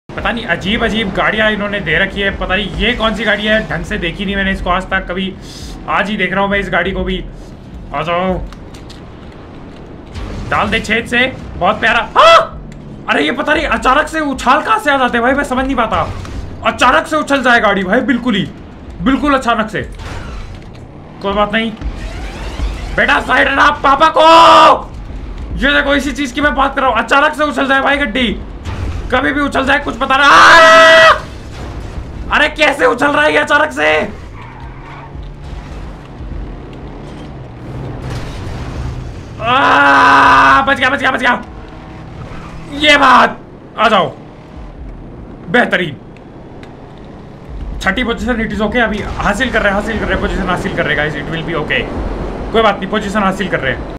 पता नहीं अजीब अजीब गाड़ियां इन्होंने दे रखी है। पता नहीं ये कौन सी गाड़ी है, ढंग से देखी नहीं मैंने इसको आज तक कभी। आज ही देख रहा हूँ मैं इस गाड़ी को भी। आ जाओ, डाल दे छेद से। बहुत प्यारा। हाँ! अरे ये पता नहीं अचानक से उछाल कहाँ से आ जाते हैं भाई, मैं समझ नहीं पाता। अचानक से उछल जाए गाड़ी भाई, बिल्कुल अचानक से। कोई बात नहीं बेटा, साइड हटा पापा को। ये देखो इसी चीज की मैं बात कर रहा हूँ, अचानक से उछल जाए भाई गड्डी, कभी भी उछल जाए, कुछ पता ना। अरे कैसे उछल रहा है ये अचानक से। बच गया। ये बात, आ जाओ। बेहतरीन, छठी पोजीशन, इट इज ओके। अभी हासिल कर रहे हैं, पोजीशन हासिल कर रहे हैं guys, it will be okay. कोई बात नहीं, पोजीशन हासिल कर रहे हैं।